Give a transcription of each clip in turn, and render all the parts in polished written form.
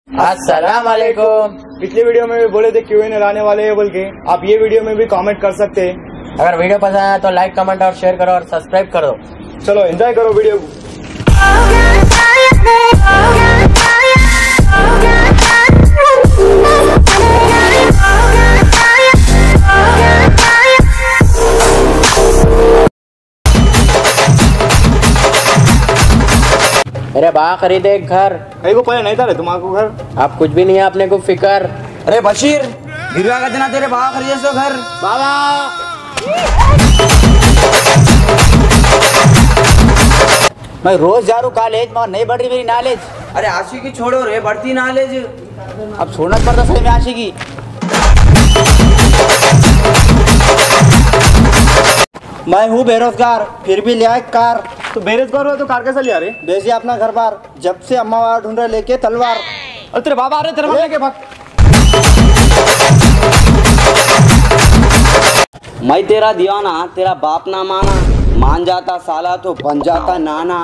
अस्सलाम वालेकुम। पिछले वीडियो में भी बोले थे Q&A लाने वाले हैं बोल के, आप ये वीडियो में भी कमेंट कर सकते हैं। अगर वीडियो पसंद आया तो लाइक कमेंट और शेयर करो और सब्सक्राइब करो। चलो एंजॉय करो वीडियो को। मेरे बा खरीदे एक घर। कहीं को पहले नहीं था रे तुम्हारे घर। आप कुछ भी नहीं है अपने को फिकर। अरे बशीर गिरवा का देना तेरे बाबा खरीदे सो घर। बाबा मैं रोज जा रहा हूँ कॉलेज मगर नहीं बढ़ रही मेरी नॉलेज। अरे आशिकी छोड़ो रे, बढ़ती नॉलेज। अब छोड़ना पड़ता सही में आशिकी। मैं हूँ बेरोजगार फिर भी लिया एक कार। तो बेरोजगार हो तो कार कैसे लिया रे? बेची अपना घर बार, जब से अम्मा वाला ढूंढ रहे लेके तलवार। और तेरे बाबा आ रहे, तेरे बाबा लेके भाग। मैं तेरा दीवाना, तेरा बाप ना माना, मान जाता साला तो बन जाता नाना।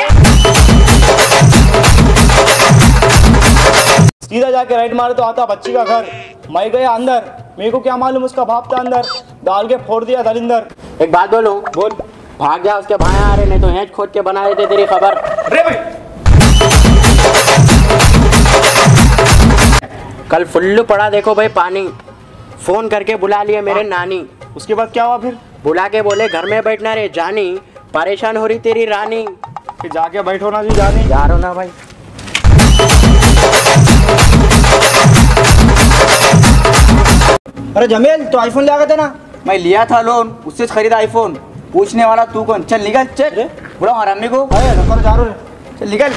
सीधा जाके राइट मारे तो आता बच्ची का घर। मैं गया अंदर, मेरे को क्या मालूम उसका बाप था अंदर, डाल के फोड़ दिया दलिंदर। एक बात बोलूं? बोल। भाग जा, उसके भाई आ रहे, नहीं तो हेंच खोद के बना देते तेरी खबर। रे भाई कल फुल्लू पड़ा देखो भाई पानी। फोन करके बुला लिए मेरे नानी। उसके बाद क्या हुआ फिर? बुला के बोले घर में बैठना रे जानी, परेशान हो रही तेरी रानी। फिर जाके बैठो ना जी जानी। जा रहा हूं ना भाई। अरे जमील तो आईफोन लिया था ना। मैं लिया था लोन, उससे खरीदा आईफोन। पूछने वाला तू कौन? चल निकल, चल बुलाओ हरामी को। जा रहा चल निकल।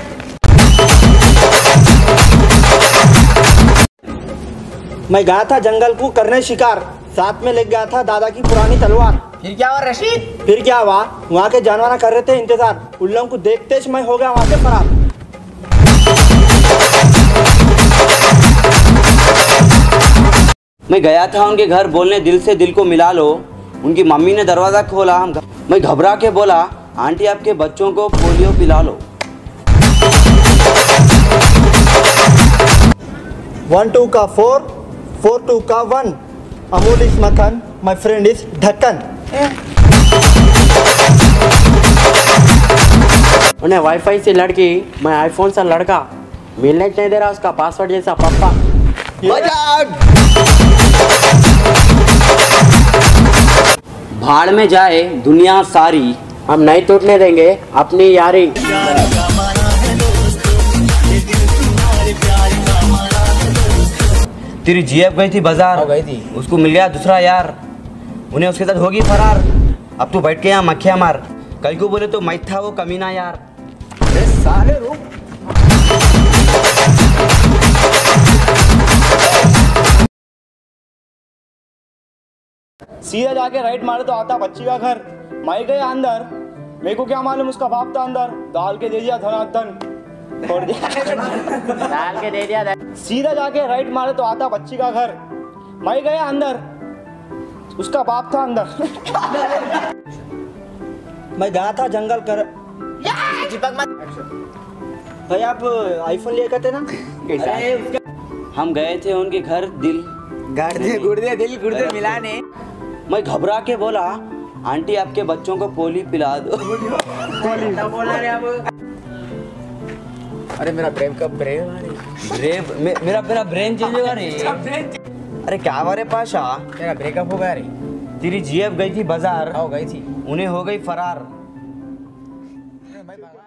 मैं गया था जंगल को करने शिकार, साथ में ले गया था दादा की पुरानी तलवार। फिर क्या हुआ रशीद? फिर क्या हुआ, वहाँ के जानवर कर रहे थे इंतजार। उन लोगों को देखते मैं हो गया वहाँ से फरार। मैं गया था उनके घर बोलने दिल से दिल को मिला लो। उनकी मम्मी ने दरवाजा खोला, मैं घबरा के बोला आंटी आपके बच्चों को पोलियो पिला लो। 1 2 का 4 4 2 का 1 अमूल इज मक्खन, माय फ्रेंड इज ढक्कन। उन्हें वाईफाई से लड़की, मैं आईफोन से लड़का। मिलने नहीं दे रहा उसका पासवर्ड जैसा पप्पा। भाड़ में जाए दुनिया सारी, हम नहीं टूटने देंगे अपनी यारी। तेरी जीएफ गई थी बाजार, गई थी, उसको मिल गया दूसरा यार, उन्हें उसके साथ होगी फरार। अब तू बैठ के यहाँ मक्खियाँ मार, कल को बोले तो मैं था वो कमीना यार। अरे साले रुक। सीधा जाके राइट मारे तो आता बच्ची का घर। मैं गया अंदर, मेरे को क्या मालूम उसका बाप था अंदर, डाल के दे दिया धनाधन, छोड़ दिया। डाल के दे दिया। सीधा जाके राइट मारे तो आता बच्ची का घर। मैं गया अंदर, उसका बाप था अंदर। मैं गया था जंगल कर। भाई आप आईफोन लिए करते ना? हम गए थे उनके घर दिल गुर्दे दिल गुर्दे मिलाने। मैं घबरा के बोला आंटी आपके बच्चों को पोली पिला दो। अरे मेरा ब्रेन का ब्रेन मेरा ब्रेन चेंज होगा रे। अरे क्या हमारे पाशा, मेरा ब्रेकअप हो गया रे। तेरी जीएफ गई थी बाजार, हो गई थी, उन्हें हो गई फरार।